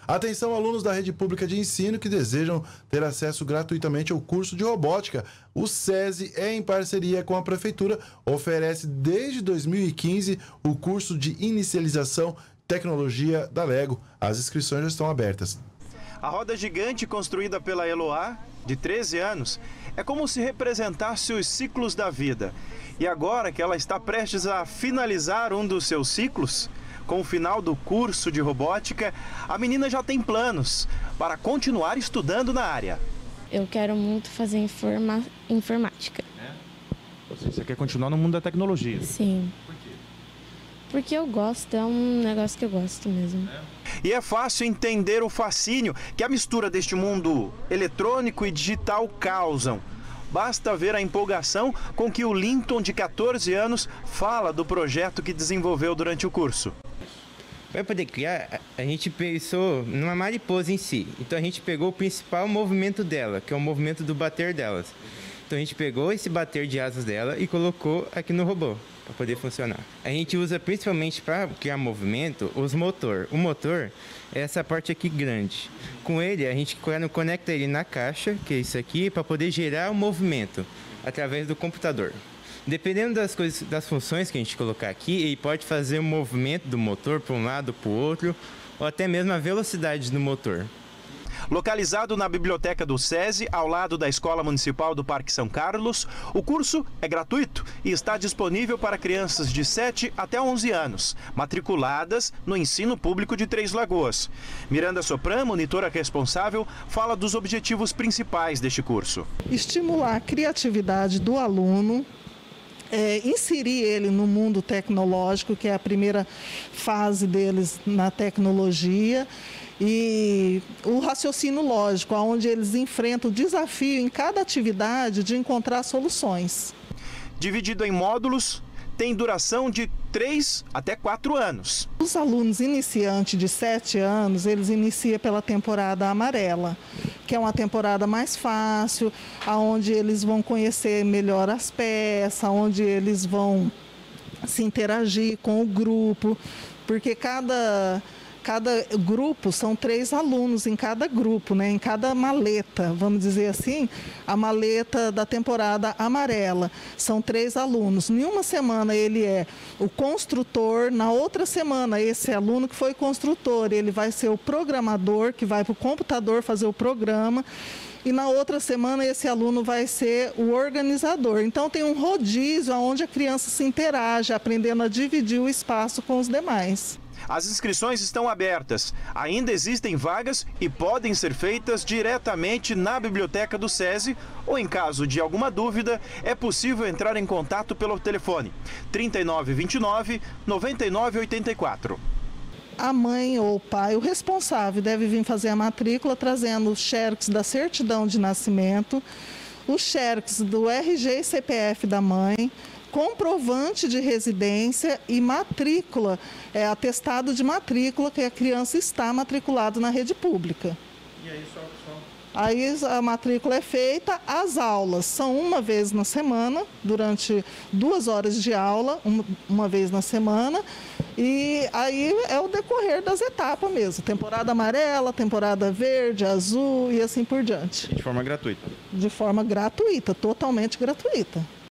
Atenção, alunos da rede pública de ensino que desejam ter acesso gratuitamente ao curso de robótica. O SESI, em parceria com a Prefeitura, oferece desde 2015 o curso de inicialização tecnologia da Lego. As inscrições já estão abertas. A roda gigante construída pela Eloá, de 13 anos, é como se representasse os ciclos da vida. E agora que ela está prestes a finalizar um dos seus ciclos, com o final do curso de robótica, a menina já tem planos para continuar estudando na área. Eu quero muito fazer informática. Você quer continuar no mundo da tecnologia? Sim. Por quê? Porque eu gosto, é um negócio que eu gosto mesmo. E é fácil entender o fascínio que a mistura deste mundo eletrônico e digital causam. Basta ver a empolgação com que o Linton, de 14 anos, fala do projeto que desenvolveu durante o curso. Para poder criar, a gente pensou numa mariposa em si. Então a gente pegou o principal movimento dela, que é o movimento do bater delas. Então a gente pegou esse bater de asas dela e colocou aqui no robô, para poder funcionar. A gente usa principalmente para criar movimento os motor. O motor é essa parte aqui grande. Com ele, a gente conecta ele na caixa, que é isso aqui, para poder gerar o movimento através do computador. Dependendo das funções que a gente colocar aqui, ele pode fazer o movimento do motor para um lado, para o outro, ou até mesmo a velocidade do motor. Localizado na biblioteca do SESI, ao lado da Escola Municipal do Parque São Carlos, o curso é gratuito e está disponível para crianças de 7 até 11 anos, matriculadas no ensino público de Três Lagoas. Miranda Sopran, monitora responsável, fala dos objetivos principais deste curso. Estimular a criatividade do aluno, inserir ele no mundo tecnológico, que é a primeira fase deles na tecnologia, e o raciocínio lógico, onde eles enfrentam o desafio em cada atividade de encontrar soluções. Dividido em módulos, tem duração de 3 até 4 anos. Os alunos iniciantes de 7 anos, eles iniciam pela temporada amarela, que é uma temporada mais fácil, onde eles vão conhecer melhor as peças, onde eles vão se interagir com o grupo, porque cada grupo são 3 alunos em cada grupo, né? Em cada maleta, vamos dizer assim, a maleta da temporada amarela. São 3 alunos. Em uma semana ele é o construtor, na outra semana esse aluno que foi construtor, ele vai ser o programador, que vai para o computador fazer o programa. E na outra semana esse aluno vai ser o organizador. Então tem um rodízio onde a criança se interage, aprendendo a dividir o espaço com os demais. As inscrições estão abertas. Ainda existem vagas e podem ser feitas diretamente na biblioteca do SESI ou, em caso de alguma dúvida, é possível entrar em contato pelo telefone 3929 9984. A mãe ou o pai, o responsável, deve vir fazer a matrícula trazendo os xerox da certidão de nascimento, os xerox do RG e CPF da mãe, comprovante de residência e matrícula, atestado de matrícula que a criança está matriculada na rede pública. E aí Aí a matrícula é feita, as aulas são uma vez na semana, durante 2 horas de aula, uma vez na semana, e aí é o decorrer das etapas mesmo, temporada amarela, temporada verde, azul e assim por diante. de forma gratuita? De forma gratuita, totalmente gratuita.